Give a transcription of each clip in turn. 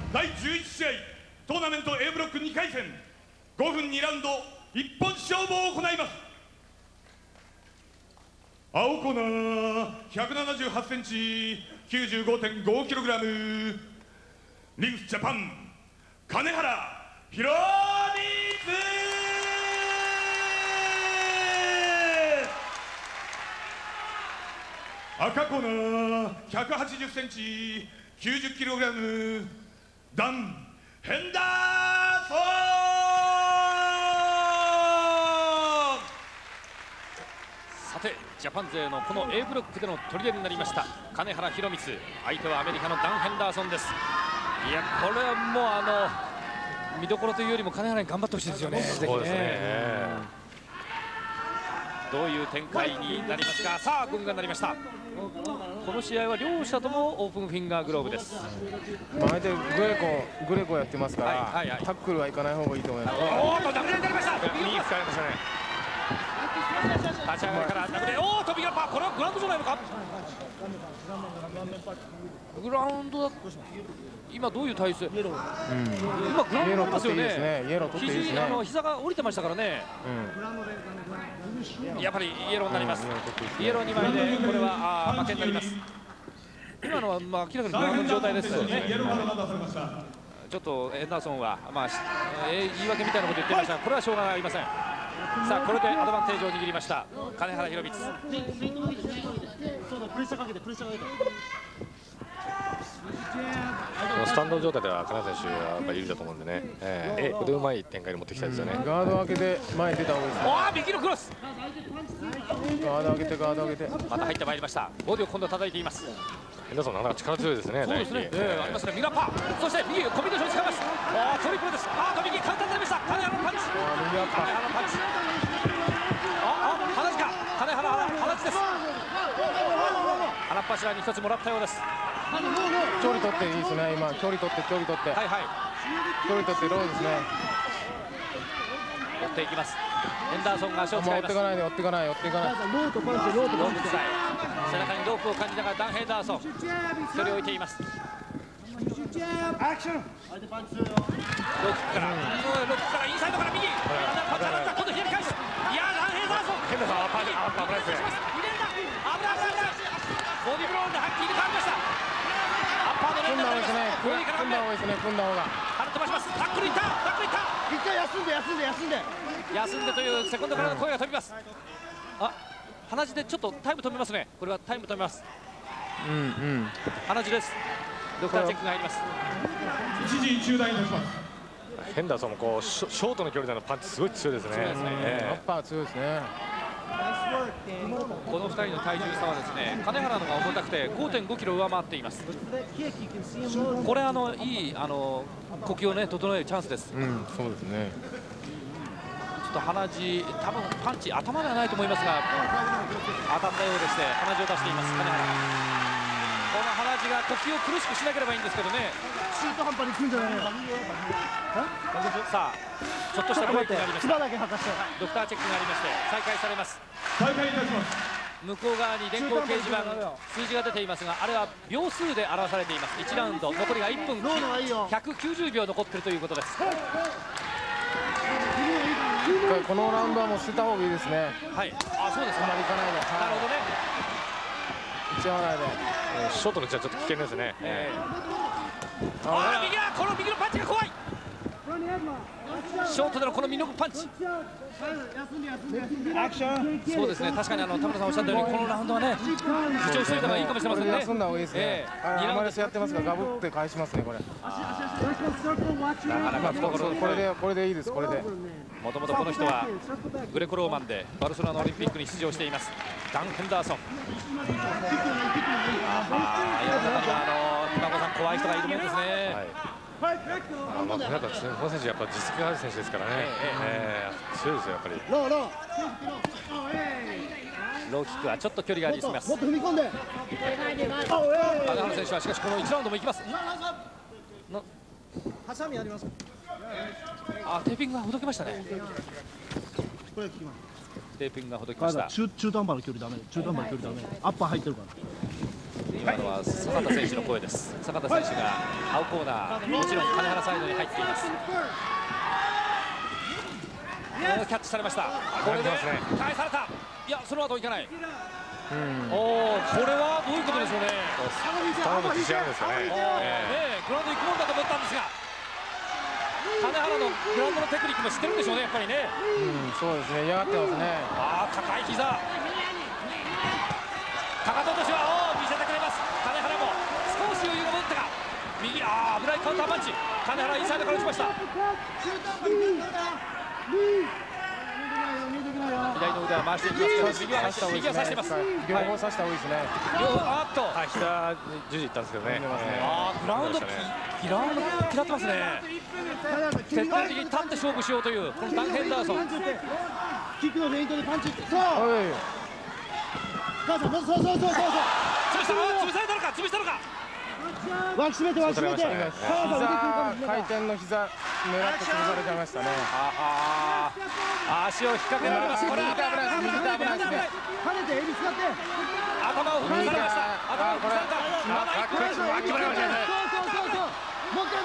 第11試合トーナメント A ブロック2回戦5分2ラウンド一本勝負を行います。青コーナー178センチ 95.5 キログラムリングスジャパン金原宏光。赤コーナー180センチ90キログラムダン・ヘンダーソン。 さてジャパン勢のこの A ブロックでの取り合いになりました金原宏光、相手はアメリカのダン・ヘンダーソンです。いやこれはもう見どころというよりも金原に頑張ってほしいですよね。そうですね。どういう展開になりますか。さあ軍がなりました。この試合は両者ともオープンフィンガーグローブです。 相手グレコやってますから、タックルはいかない方がいいと思います。 おっとダブルになりました。右使いましたね。立ち上がりからダブル、おっとビガパー、これはグラウンドじゃないのか。グラウンドだ。今どういう体勢。今グラウンドですよね。膝が降りてましたからね。やっぱりイエローになります。イエロー2枚でこれは負けになります。今のは明らかにグラウンドの状態ですよね。ちょっとヘンダーソンは言い訳みたいなこと言ってましたが、これはしょうがありません。さあこれでアドバンテージを握りました金原宏光。 スタンド状態では金原選手はやっぱり有利だと思うんでね、ここでうまい展開に持っていきたいですよね。 ガードを開けて前に出た方がいいですね。 右のクロス。 ガード上げてガード上げて。 また入ってまいりました。ボディを今度は叩いています。 ヘンダーソンなかなか力強いですね。 そうですね。ありますね。ミラーパー。そして右コンビネーションを使います。トリプルです。右カウンターになりました。金原のパンチ。金原のパンチ。鼻血か。金原鼻血です。鼻っ柱に一つもらったようです。 距離取っていいですね。今距離取って。はいはい。距離取ってローですね。 追っていきます。ヘンダーソンが足を使います。 追っていかない。 ロープパンチ、ロープ使い。背中にロープを感じながらダン・ヘンダーソン距離を置いています。ローキックからインサイドから右。パンチ当たった。今度左返す。いやダン・ヘンダーソン。危ないですね。ボディブローではっきり変わりました。アッパーの連打ですね。 組んだ方がいいですね。組んだ方が。 腹飛ばします。タックルいった。 一回休んでというセコンドからの声が飛びます。鼻血でちょっとタイム止めますね。これはタイム止めます。鼻血です。ドクターチェックが入ります。 一時中断いたします。 ヘンダーソンもこうショートの距離でのパンチすごい強いですね。 アッパー強いですね。 この2人の体重差はですね、金原のが重たくて 5.5 キロ上回っています。これいい呼吸をね整えるチャンスです。 そうですね。 ちょっと鼻血、多分パンチ頭ではないと思いますが当たったようでして鼻血を出しています金原。この鼻血が呼吸を苦しくしなければいいんですけどね。 中途半端に組んじゃダメよ。 さあちょっとしたブレーキがありました。ドクターチェックがありまして再開されます。 再開いたします。 向こう側に電光掲示板数字が出ていますが、あれは秒数で表されています。1ラウンド残りが1分190秒残っているということです。 このラウンドはもう捨てた方がいいですね。 はい。そうですか。 あまりいかないで。 なるほどね。 いっちゃわないで。 ショートのうちはちょっと危険ですね。 この右のパンチが怖い。ショートでのこの右のパンチ。そうですね。確かに田村さんおっしゃったようにこのラウンドはね主張しておいた方がいいかもしれませんね。 休んだ方がいいですね。2ラウンドやってますがガブって返しますねこれ。これでいいです。これで。 もともとこの人はグレコローマンでバルセロナオリンピックに出場していますダン・ヘンダーソン。世の中には熊子さん怖い人がいるもんですね。 この選手やっぱ実績がある選手ですからね。強いですよやっぱり。 ローキックはちょっと距離があります。 もっと踏み込んで。 金原選手はしかしこの1ラウンドもいきます。 ハサミあります。 テーピングがほどけましたね。 これ聞きます。 テーピングがほどきました。 中途半端な距離ダメ。アッパー入ってるから。 今のは坂田選手の声です。坂田選手が青コーナー、もちろん金原サイドに入っています。キャッチされました。これで返された。いや、その後いかない。おお、これはどういうことでしょうね。 頼む自信あるんですかね。 グラウンド行くもんだと思ったんですが、金原のグラウンドのテクニックも知ってるんでしょうね、やっぱりね。 そうですね、嫌がってますね。 高い膝。かかと落としは見せてくれます。金原も少し余裕が持ったか。右、危ないカウンターパンチ。金原インサイドから打ちました。左の腕は回していきますけど、右は刺しています。 両方刺した方がいいですね。 膝十字いったんですけどね。 グラウンド嫌ってますね。徹底的に立って勝負しようというこのダン・ヘンダーソン。 キックのフェイントでパンチ。そう。そう。潰されたのか。脇締めて。 回転の膝狙って潰されちゃいましたね。 足を引っ掛けられます。これ右手危ないですね。 跳ねてエビ使って。 頭を踏みされました。頭を踏みされた。まだ一個です。 そう。もう一回。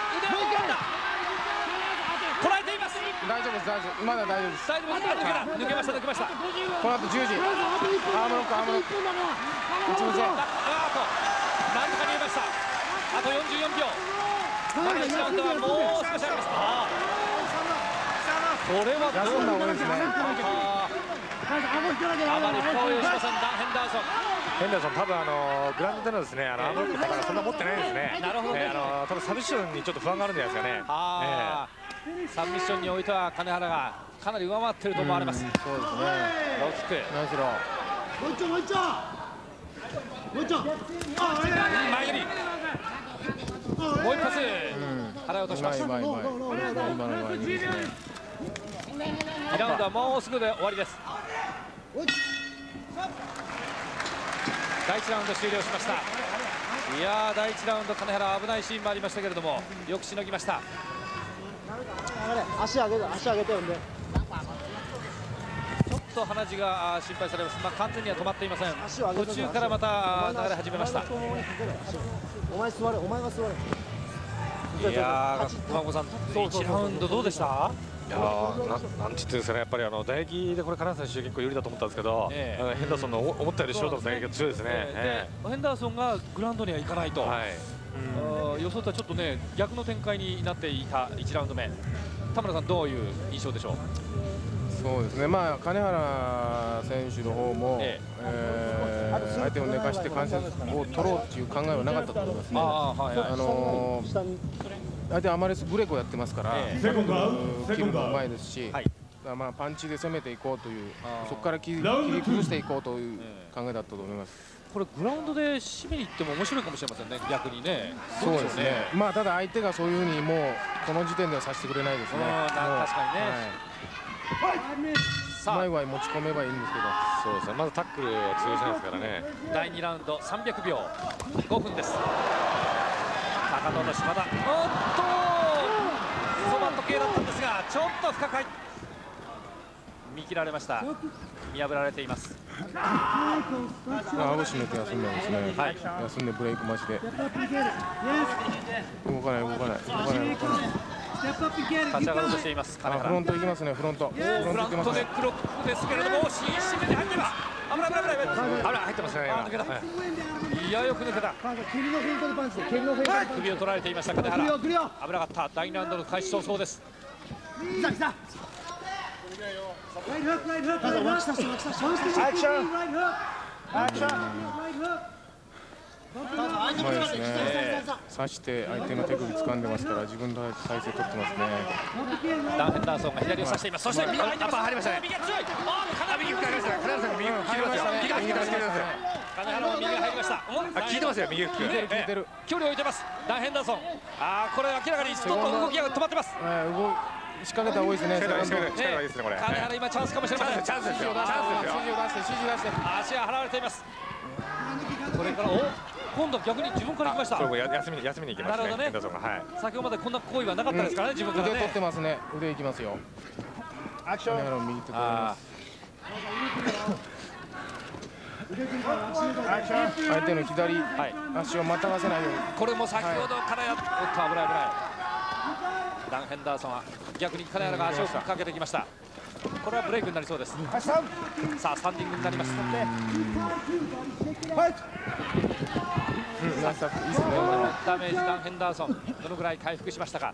捉えています。 大丈夫です。まだ大丈夫です。 抜けました。 この後10時。アームロック。打ち見せ。 なんとか見えました。あと44秒。第1ラウンドはもう少しあります。これは休んだ方がいいですね。 あまりファウルしません。ダン・ヘンダーソン。 ヘンダーソン、多分グラウンドでのですね、アームロックの方がそんな持ってないですね。 なるほどね。 多分サブミッションにちょっと不安があるんじゃないですかね。 サブミッションにおいては金原がかなり上回っていると思われます。 そうですね。 ローキック。 何しろ。 もう一丁。 前より。もう一発。払い落とします。 今の前にですね。 2ラウンドはもうすぐで終わりです。第1ラウンド終了しました。いやー、第1ラウンド金原危ないシーンもありましたけれども、よくしのぎました。 足上げてよね。 ちょっと鼻血が心配されます。完全には止まっていません。途中からまた流れ始めました。 お前が座れ。 いやー、熊本さん、1ラウンドどうでした？ いやなんて言ってるんですかね、やっぱり打撃でこれ金原選手結構有利だと思ったんですけど、ヘンダーソンの思ったよりショートの打撃が強いですね。 ヘンダーソンがグラウンドには行かないと、予想とはちょっとね逆の展開になっていた1ラウンド目。田村さん、どういう印象でしょう？ そうですね、金原選手の方も、相手を寝かして関節を取ろうという考えはなかったと思いますね。相手はあまりブレークをやってますから、切るのもうまいですし、パンチで攻めていこうという、そこから切り崩していこうという考えだったと思います。 これグラウンドで締めに行っても面白いかもしれませんね、逆にね。 そうですね。ただ相手がそういうふうにもうこの時点ではさせてくれないですね。 確かにね。 ワイワイ持ち込めばいいんですけど。 そうですね。まずタックルは通用しないですからね。 第2ラウンド300秒5分です。高野の島田。そば時計だったんですが、ちょっと深く見切られました。見破られています。 顎締めて休んだんですね。休んでブレイク待ちで。動かない。 立ち上がろうとしています。 フロント行きますね。フロントでクロックですけれども、締めて入っています。危ない入ってますね。いや、よく抜けた。首を取られていました金原。危なかった。第2ラウンドの開始早々です。 刺して相手の手首掴んでますから、自分の体勢取ってますね。 ダン・ヘンダーソンが左を刺しています。そして右が入りましたね。右が強い。右が入りました。金原さんが右が切りますよ。金原も右が入りました。 効いてますよ、右が効いてる。 距離を置いてます。ダン・ヘンダーソン。これ明らかにちょっと動きが止まってます。 仕掛けた方が多いですね。 金原今チャンスかもしれません。 チャンスですよ。 指示出して。 足が払われています。これから今度は逆に自分から行きました。 これ休みに行きましたね。 先ほどまでこんな行為はなかったですからね、自分からね。 腕取ってますね。腕いきますよ。金原を右手取ります。 相手の左足をまたがせないように。 これも先ほどからおっと危ない危ない。ダン・ヘンダーソンは逆に金原が足をかけてきました。これはブレイクになりそうです。さあスタンディングになります。ダメージダン・ヘンダーソンどのぐらい回復しましたか。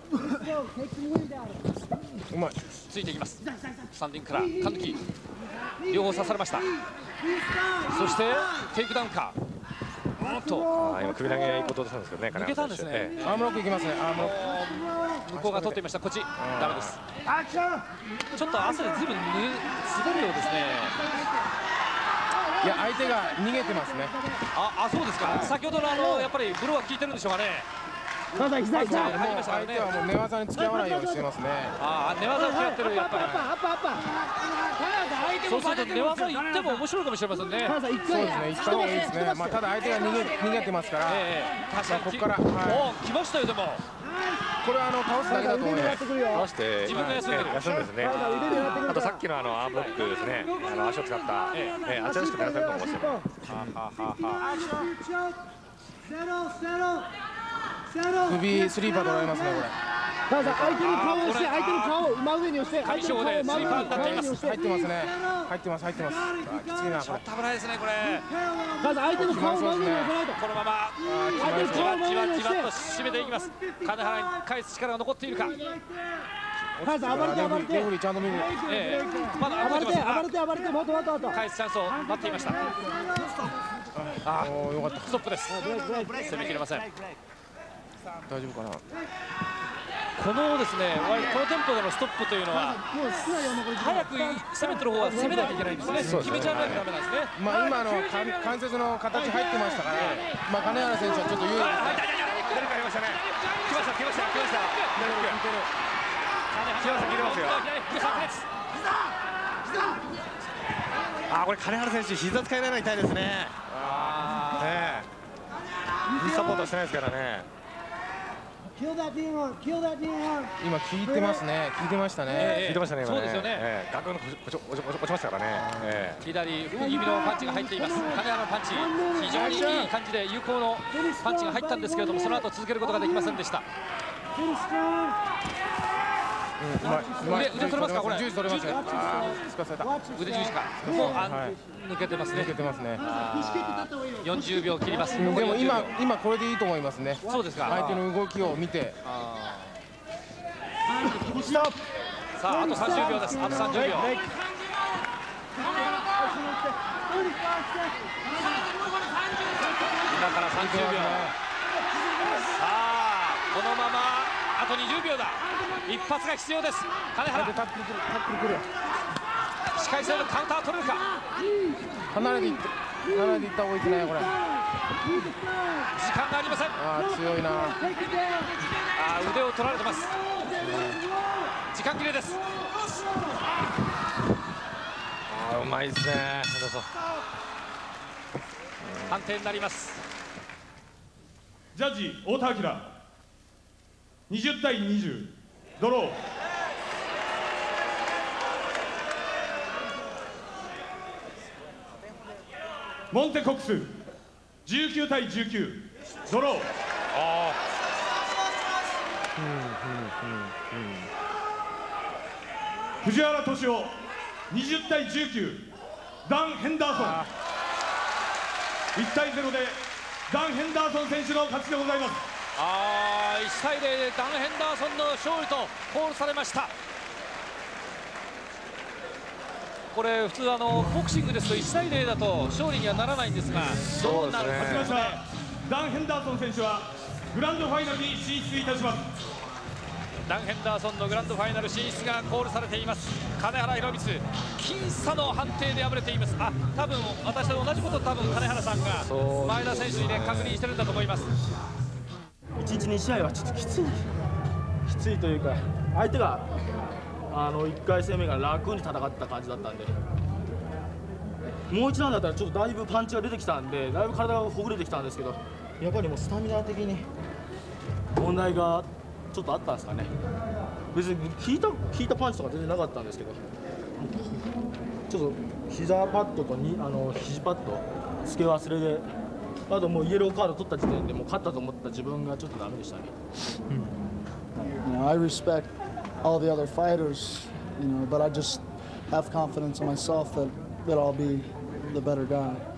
うまい。 ついていきます。スタンディングからカンヌキ両方刺されました。そしてテイクダウンか。おっと今首投げ行こうとしたんですけどね。 抜けたんですね。 アームロックいきますね。アームロック。 向こうが取っていました。こっちダメです。ちょっと汗でずいぶん滑るようですね。 いや相手が逃げてますね。 そうですか。先ほどのやっぱりブローは効いてるんでしょうかね。 相手はもう寝技に付き合わないようにしてますね。 寝技をやってるやっぱり。そうすると寝技行っても面白いかもしれませんね。 そうですね。行った方がいいですね。ただ相手が逃げてますから。ここから来ましたよでも。 これは倒すだけだと思います。 倒して自分が休んでる。 休んですね。あとさっきのアームロックですね。足を使ったあちらしく狙ってると思いますよ。 首スリーパー取られますねこれ。 相手の顔を押して、相手の顔を真上に押して、 相手の顔を真上に押して。 入ってますね。入ってます。きついなこれ。 ちょっと危ないですねこれ。 相手の顔を真上に押さないと。 このままじわじわと締めていきます。金原に返す力が残っているか。 暴れてレフリーちゃんと見る。 まだ暴れてもっと返すチャンスを待っていました。 よかった。 ストップです。攻めきれません。 大丈夫かな。 このですね、このテンポでのストップというのは早く攻めてる方は攻めなきゃいけないんですね。決めちゃわないとダメなんですね。 今関節の形入ってましたから、金原選手はちょっと有利ですね。 誰かありましたね。来ました。 金原切れますよ。 これ金原選手膝使いながら痛いですね。サポートしてないですからね。 今効いてますね。効いてましたね。 そうですよね。 ガクンと落ちましたからね。 左福気味のパンチが入っています。金原のパンチ非常にいい感じで有効のパンチが入ったんですけれども、その後続けることができませんでした。腕取れますかこれ。 十字取れますね。 腕十字か。もう抜けてますね。 抜けてますね。 40秒切ります。 でも今これでいいと思いますね。 そうですか。 相手の動きを見て。 さああと30秒です。あと30秒。今から30秒。さあこのままあと20秒だ。一発が必要です。金原。 タックル来る。 視界性のカウンター取れるか。 離れていった方がいいですねこれ。 時間がありません。 強いな。 腕を取られてます。時間切れです。 うまいですね。 判定になります。 ジャッジ太田明20対20ドロー。モンテコックス19対19ドロー。藤原敏夫20対19ダン・ヘンダーソン。1対0でダン・ヘンダーソン選手の勝ちでございます。 1対0でダン・ヘンダーソンの勝利とコールされました。これ普通ボクシングですと1対0だと勝利にはならないんですが、どうなるか。 勝ちましたダン・ヘンダーソン選手はグランドファイナルに進出いたします。 ダン・ヘンダーソンのグランドファイナル進出がコールされています。金原宏光僅差の判定で敗れています。多分私と同じことを金原さんが前田選手に確認してるんだと思います。 1日2試合はちょっときついというか、相手が1回戦目が楽に戦った感じだったんで、もう一段だったらちょっとだいぶパンチが出てきたんで、だいぶ体がほぐれてきたんですけど、やっぱりもうスタミナ的に問題がちょっとあったんですかね。別に効いたパンチとか全然なかったんですけど、ちょっと膝パッドと肘パッドつけ忘れで、あともうイエローカード取った時点でもう勝ったと思った自分がちょっとダメでしたね。 I respect all the other fighters, but I just have confidence in myself that I'll be the better guy.